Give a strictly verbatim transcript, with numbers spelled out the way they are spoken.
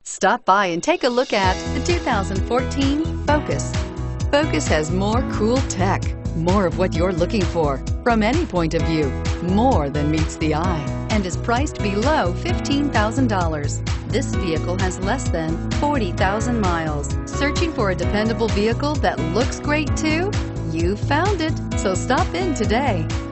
Stop by and take a look at the two thousand fourteen Focus. Focus has more cool tech, more of what you're looking for from any point of view, more than meets the eye, and is priced below fifteen thousand dollars. This vehicle has less than forty thousand miles. Searching for a dependable vehicle that looks great too? You found it, so stop in today.